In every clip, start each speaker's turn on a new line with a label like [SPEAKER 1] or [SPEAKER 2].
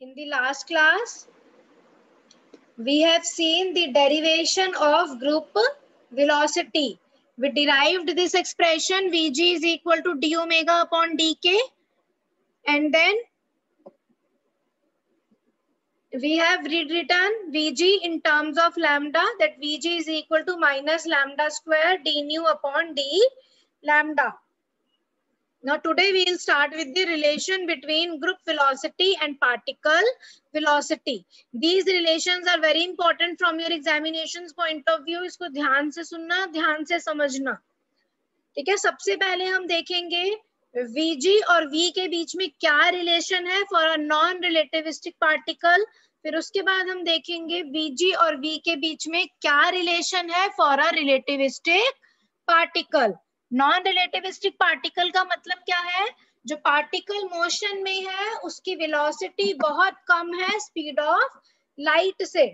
[SPEAKER 1] In the last class, we have seen the derivation of group velocity. We derived this expression Vg is equal to d omega upon dk, and then we have rewritten Vg in terms of lambda, that Vg is equal to minus lambda square d nu upon d lambda. Now today we will start with the relation between group velocity and particle velocity. These relations are very important from your examinations point of view. इसको ध्यान से सुनना, ध्यान से समझना. ठीक है, सबसे पहले हम देखेंगे Vg और V के बीच में क्या रिलेशन है for a non relativistic particle. फिर उसके बाद हम देखेंगे Vg और V के बीच में क्या रिलेशन है for a relativistic particle. Non relativistic particle का मतलब क्या है? जो पार्टिकल मोशन में है उसकी वेलोसिटी बहुत कम है स्पीड ऑफ लाइट से.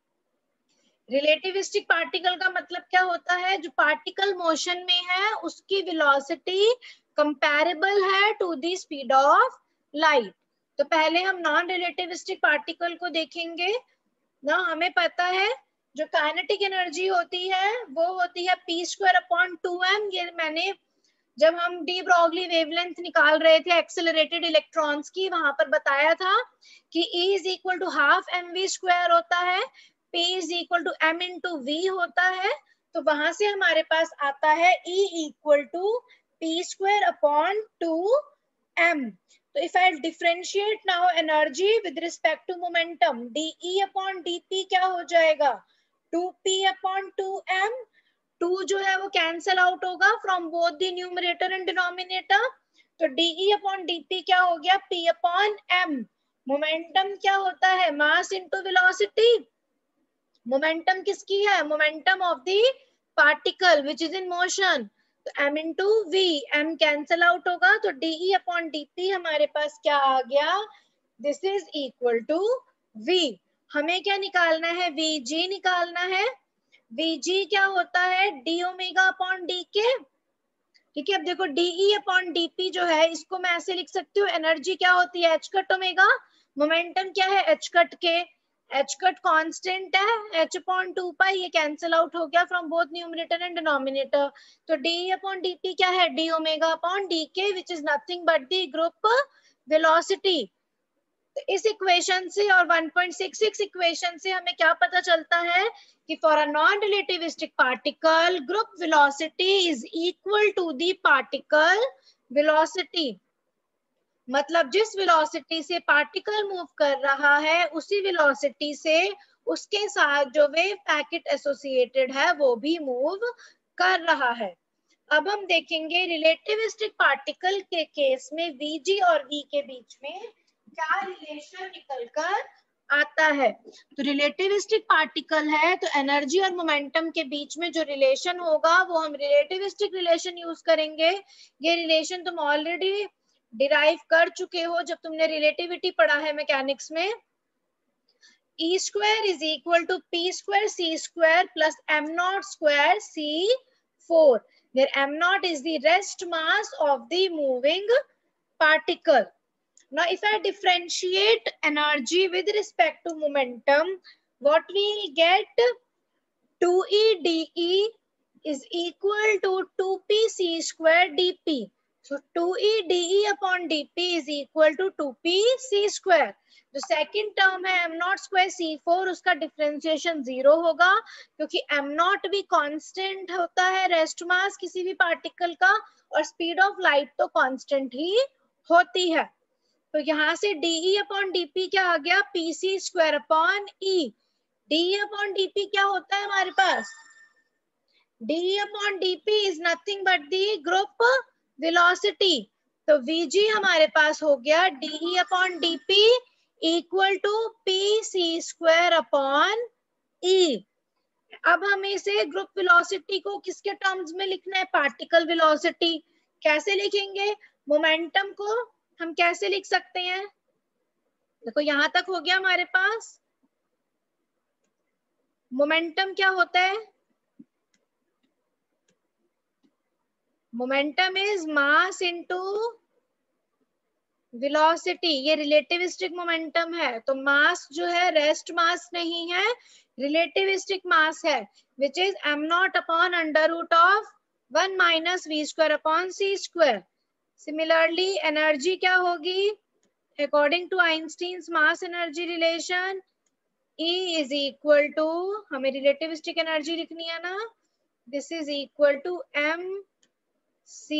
[SPEAKER 1] रिलेटिविस्टिक पार्टिकल का मतलब क्या होता है? जो पार्टिकल मोशन में है उसकी वेलोसिटी कंपैरेबल है to the speed of light. तो पहले हम नॉन रिलेटिविस्टिक पार्टिकल को देखेंगे ना. हमें पता है जो काइनेटिक एनर्जी होती है वो होती है p स्क्वायर अपॉन 2m. ये मैंने जब हम डी ब्रॉगली वेवलेंथ निकाल रहे थे एक्सेलरेटेड इलेक्ट्रॉन्स की, वहां पर बताया था कि E is equal to half mv square होता है, P is equal to m into v होता है. तो वहां से हमारे पास आता है E equal to p square upon 2m. So if I differentiate now energy with respect to momentum, dE upon dP क्या हो जाएगा? 2p upon 2m. 2 जो है वो कैंसल आउट होगा from both the numerator and denominator. तो dE upon dP क्या हो गया? p upon m. मोमेंटम क्या होता है? मास इनटू वेलोसिटी. मोमेंटम किसकी है? Momentum of the particle which is in motion. तो m into v, m cancel out होगा. तो dE अपॉन dP हमारे पास क्या आ गया? This is equal to v. हमें क्या निकालना है? Vg निकालना है. Vg क्या होता है? d omega upon dk. ठीक है, अब देखो dE अपॉन dP जो है इसको मैं ऐसे लिख सकती हूँ. एनर्जी क्या होती है? h cut omega. मोमेंटम क्या है? h cut k. h cut constant है, h अपॉन 2 पाई, ये कैंसिल आउट हो गया from both numerator and denominator. तो dE अपॉन dP क्या है? d omega upon dk which is nothing but the group velocity. इस इक्वेशन से और 1.66 इक्वेशन से हमें क्या पता चलता है कि for a non relativistic particle group velocity is equal to the particle velocity. मतलब जिस वेलोसिटी से पार्टिकल मूव कर रहा है उसी वेलोसिटी से उसके साथ जो वेव पैकेट एसोसिएटेड है वो भी मूव कर रहा है. अब हम देखेंगे रिलेटिविस्टिक पार्टिकल के केस में Vg और V के बीच में क्या रिलेशन निकलकर आता है. तो रिलेटिविस्टिक पार्टिकल है तो एनर्जी और मोमेंटम के बीच में जो रिलेशन होगा वो हम रिलेटिविस्टिक रिलेशन यूज करेंगे. ये रिलेशन तुम ऑलरेडी डिराइव कर चुके हो जब तुमने रिलेटिविटी पढ़ा है मैकेनिक्स में. E square is equal to P square C square plus M naught square C4, where M naught is the rest mass of the moving particle. Now, if I differentiate energy with respect to momentum, what we will get? 2E dE is equal to 2P C square dP. So 2E dE upon dP is equal to 2P C square. जो second term है m naught square C4 उसका differentiation 0 होगा क्योंकि m not भी constant होता है rest mass किसी भी पार्टिकल का, और स्पीड ऑफ लाइट तो कांस्टेंट ही होती है. तो यहाँ से dE अपॉन dP क्या आ गया? PC square upon E. dE upon dP क्या होता है हमारे पास? dE upon dP is nothing but the group velocity. तो Vg हमारे पास हो गया dE upon dP equal to PC square upon E. अब हमें इसे ग्रुप वेलोसिटी को किसके टर्म्स में लिखना है? Particle velocity. कैसे लिखेंगे? मोमेंटम को हम कैसे लिख सकते हैं? देखो यहां तक हो गया हमारे पास. मोमेंटम क्या होता है? Momentum is mass into velocity, ये रिलेटिविस्टिक मोमेंटम है, तो मास जो है रेस्ट मास नहीं है, रिलेटिविस्टिक मास है, which is m0 upon under root of 1 minus v square upon c square. Similarly energy क्या होगी, according to Einstein's mass energy relation, E is equal to, हमें रिलेटिविस्टिक एनर्जी लिखनी है ना, this is equal to m c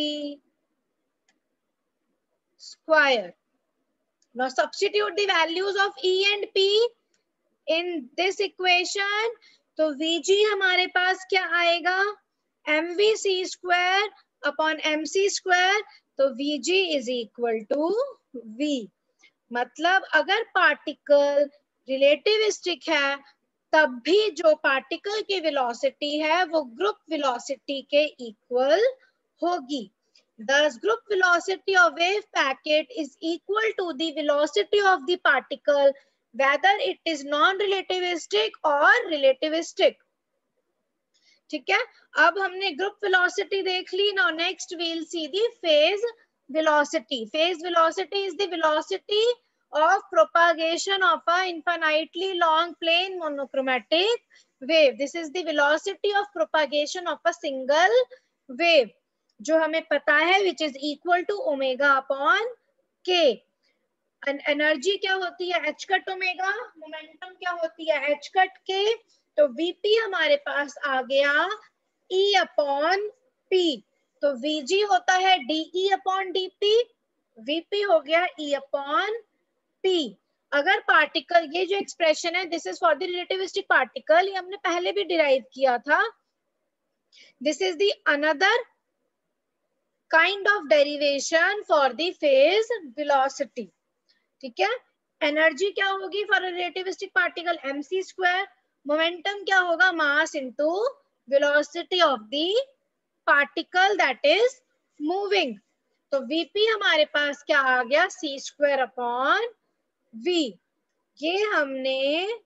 [SPEAKER 1] square. Now substitute the values of E and P in this equation. तो Vg हमारे पास क्या आएगा, mvc square upon mc square, तो Vg is equal to V। मतलब अगर पार्टिकल रिलेटिविस्टिक है तब भी जो पार्टिकल की वेलोसिटी है वो ग्रुप वेलोसिटी के इक्वल होगी। Thus, group velocity of wave packet is equal to the velocity of the particle, whether it is non-relativistic or relativistic. ठीक है, अब हमने ग्रुप वेलोसिटी देख ली। Now next we'll see the phase velocity. Phase velocity is the velocity of propagation of a infinitely long plane monochromatic wave. This is the velocity of propagation of a single wave, जो हमें पता है, which is equal to omega upon k. Energy क्या होती है, H cut omega, momentum क्या होती है, एच कट के। तो वीपी हमारे पास आ गया ई अपॉन पी, तो वीजी होता है डीई अपॉन डीपी, वीपी हो गया ई अपॉन पी। अगर पार्टिकल, ये जो एक्सप्रेशन है this is for the relativistic particle, ये हमने पहले भी डिराइव किया था। This is the another kind of derivation for the phase velocity। ठीक है, एनर्जी क्या होगी for relativistic particle, mc square, momentum क्या होगा, mass into velocity of the particle that is moving. तो vp हमारे पास क्या आ गया, c स्क्वायर अपॉन v। ये हमने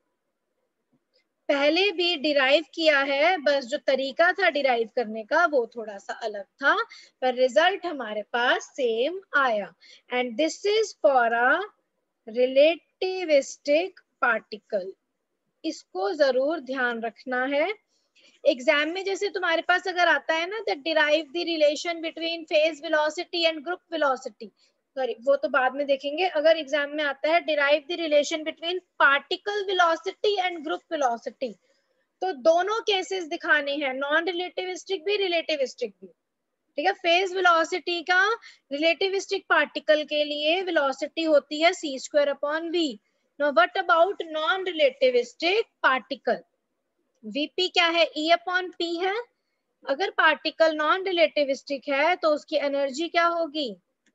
[SPEAKER 1] पहले भी डिराइव किया है, बस जो तरीका था डिराइव करने का वो थोड़ा सा अलग था, पर रिजल्ट हमारे पास सेम आया। And this is for a relativistic particle, इसको जरूर ध्यान रखना है। एग्जाम में जैसे तुम्हारे पास अगर आता है ना, that derive the relation between phase velocity and group velocity, sorry वो तो बाद में देखेंगे। अगर एग्जाम में आता है derive the relation between particle velocity and group velocity, तो दोनों केसेस दिखाने हैं, नॉन रिलेटिविस्टिक भी रिलेटिविस्टिक भी। ठीक है, फेज वेलोसिटी का रिलेटिविस्टिक पार्टिकल के लिए वेलोसिटी होती है c square upon v। Now what about non relativistic particle, vp क्या है, e अपॉन p है। अगर पार्टिकल नॉन रिलेटिविस्टिक है तो उसकी एनर्जी क्या होगी,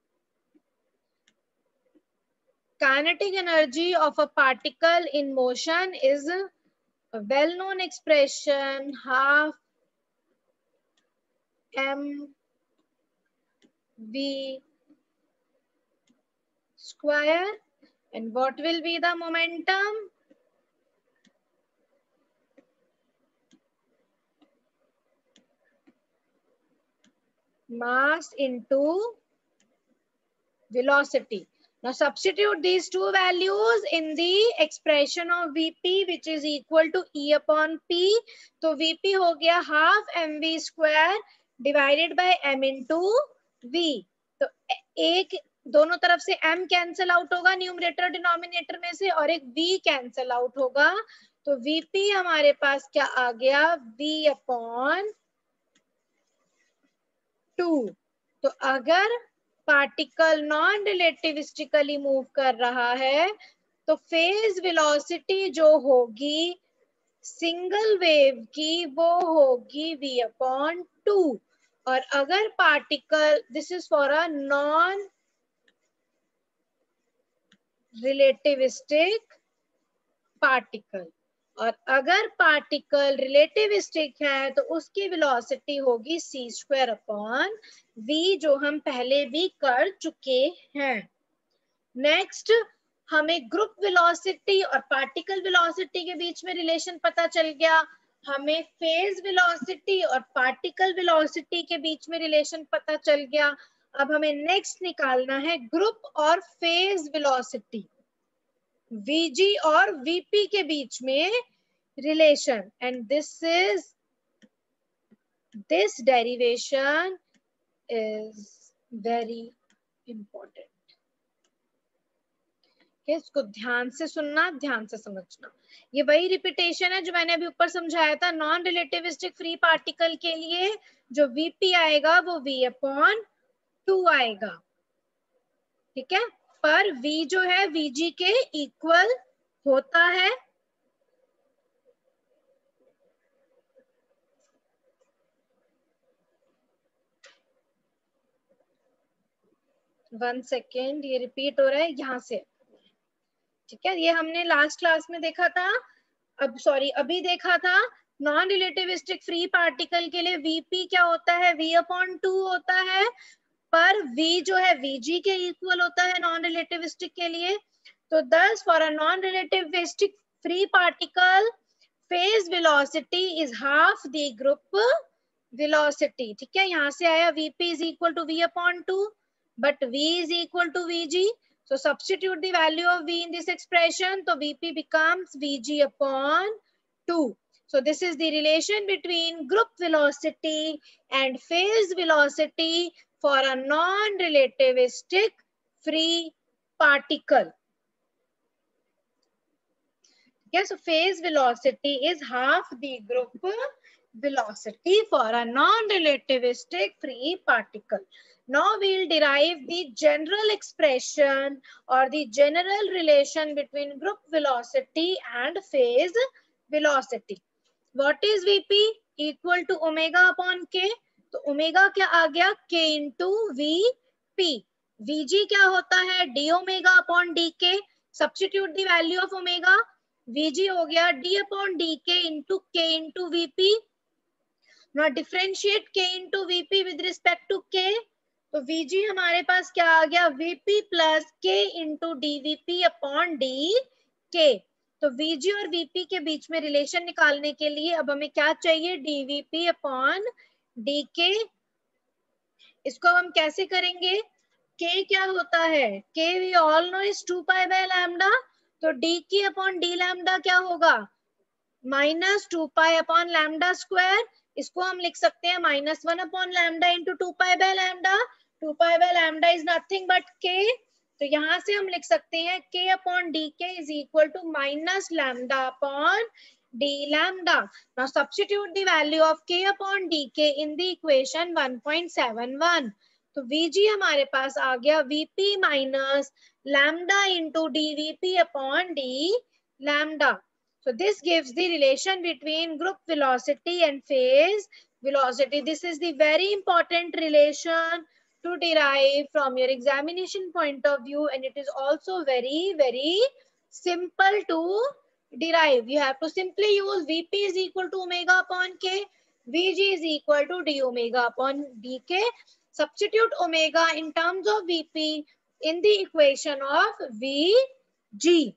[SPEAKER 1] kinetic energy of a particle in motion is a well-known expression, half m v square. And what will be the momentum, mass into velocity. Now substitute these two values in the expression of Vp, which is equal to E upon P. तो Vp हो गया half mv square divided by m into v। तो एक दोनों तरफ से m cancel out होगा numerator denominator में से, और एक v कैंसल आउट होगा, तो Vp हमारे पास क्या आ गया, v अपॉन 2। तो अगर पार्टिकल नॉन रिलेटिविस्टिकली मूव कर रहा है तो फेज वेलोसिटी जो होगी सिंगल वेव की वो होगी v अपॉन 2। और अगर particle, this is for a non relativistic particle, और अगर पार्टिकल रिलेटिविस्टिक है तो उसकी वेलोसिटी होगी c स्क्वायर अपॉन v, जो हम पहले भी कर चुके हैं। नेक्स्ट, हमें ग्रुप वेलोसिटी और पार्टिकल वेलोसिटी के बीच में रिलेशन पता चल गया, हमें फेज वेलोसिटी और पार्टिकल वेलोसिटी के बीच में रिलेशन पता चल गया। अब हमें नेक्स्ट निकालना है ग्रुप और फेज वेलोसिटी, वीजी और वीपी के बीच में relation, and this derivation is very important. इसको ध्यान से सुनना, ध्यान से समझना। ये वही रिपीटेशन है जो मैंने अभी ऊपर समझाया था। नॉन रिलेटिविस्टिक फ्री पार्टिकल के लिए जो वीपी आएगा वो v/2 आएगा, ठीक है, पर v जो है vg के इक्वल होता है। वन सेकेंड, ये रिपीट हो रहा है यहाँ से, ठीक है। ये हमने लास्ट क्लास में देखा था, अभी देखा था। नॉन रिलेटिविस्टिक फ्री पार्टिकल के लिए वीपी क्या होता है, v/2 होता है, पर v जो है vg के इक्वल होता है नॉन रिलेटिविस्टिक के लिए। तो thus for a non relativistic free particle phase velocity is half the group velocity, ठीक है। यहाँ से आया vp इज equal to v/2, but v is equal to vg, so substitute the value of v in this expression, so vp becomes vg/2. So this is the relation between group velocity and phase velocity for a non-relativistic free particle. Yes, so phase velocity is half the group velocity for a non-relativistic free particle. Now we'll derive the general expression or the general relation between group velocity and phase velocity. What is Vp? Equal to omega upon k. तो omega क्या आ गया, k into Vp. Vg क्या होता है, d omega upon dk. Substitute the value of omega. Vg हो गया d upon dk into k into Vp. Now differentiate k into Vp with respect to k. तो Vg हमारे पास क्या आ गया, Vp plus k into dVp upon dk. तो Vg और Vp के बीच में रिलेशन निकालने के लिए अब हमें क्या चाहिए, dVp अपॉन dk. इसको हम कैसे करेंगे, k क्या होता है, k we all know is 2 pi by lambda. तो dk अपॉन d lambda क्या होगा, -2 pi अपॉन लैम्डा स्क्वायर. इसको हम लिख सकते हैं -1 अपॉन lambda into 2 pi by lambda. 2 pi by lambda is nothing but k. तो यहाँ से हम लिख सकते हैं k upon dk is equal to minus lambda upon d lambda. Now substitute the value of k upon dk in the equation 1.71. तो Vg हमारे पास आ गया Vp minus lambda into dVp upon d lambda. So this gives the relation between group velocity and phase velocity. This is the very important relation to derive from your examination point of view, and it is also very, very simple to derive. You have to simply use Vp is equal to omega upon k, Vg is equal to d omega upon dk. Substitute omega in terms of Vp in the equation of Vg.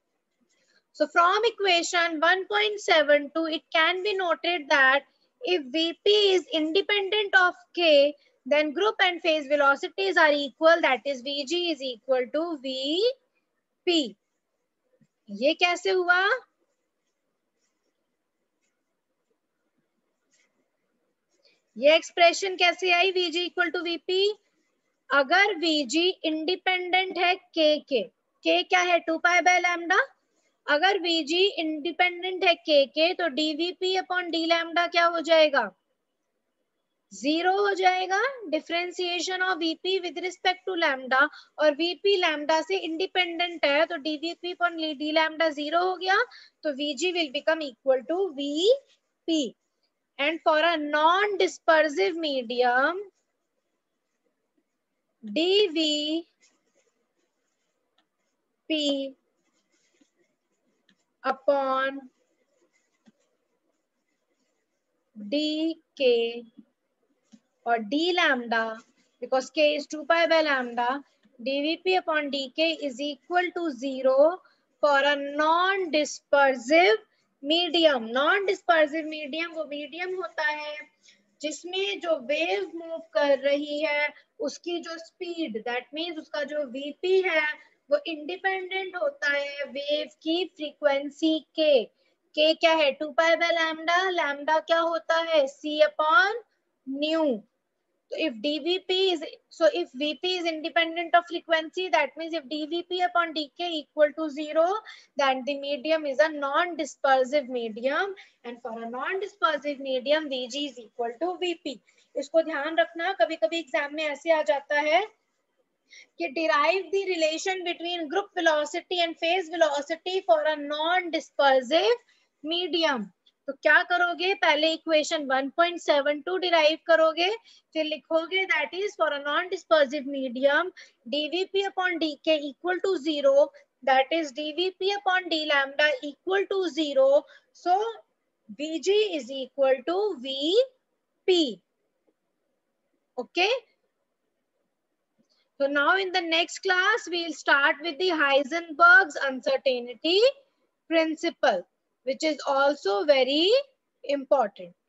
[SPEAKER 1] So from equation 1.72, it can be noted that if Vp is independent of k, then group and phase velocities are equal, that is Vg is equal to Vp. ये कैसे हुआ, ये expression कैसे आई, Vg equal to Vp. अगर Vg independent है k क्या है, 2 pi by lambda. अगर Vg इंडिपेंडेंट है k तो dVp अपॉन d लैम्डा क्या हो जाएगा, 0 हो जाएगा. Differentiation of Vp with respect to lambda, और Vp लैम्डा से इंडिपेंडेंट है तो dVp अपॉन d लैम्डा 0 हो गया. तो Vg will become equal to Vp. And for a non dispersive medium dVp upon dk or d lambda, because k is 2 pi by lambda, dVp upon dk is equal to 0 for a non-dispersive medium. Non-dispersive medium वो medium होता है जिसमें जो wave move कर रही है उसकी जो स्पीड, दैट मीन्स उसका जो वीपी है वो इंडिपेंडेंट होता है वेव की फ्रीक्वेंसी के। क्या है? 2 पाई बाय लैम्डा। लैम्डा क्या होता है? c upon mu. So if dVp is, so if Vp is independent of frequency, that means if dVp upon dk equal to 0, then the medium is a non-dispersive medium, and for a non-dispersive medium Vg is equal to Vp. इसको ध्यान रखना, कभी कभी exam में ऐसे आ जाता है कि derive the relation between group velocity and phase velocity for a non-dispersive medium. तो क्या करोगे? पहले इक्वेशन 1.72 डिराइव करोगे, फिर लिखोगे that is for a non dispersive medium dVp upon dk equal to 0, that is dVp upon d lambda equal to 0, so Vg is equal to Vp. Okay. So now in the next class, we'll start with the Heisenberg's uncertainty principle, which is also very important.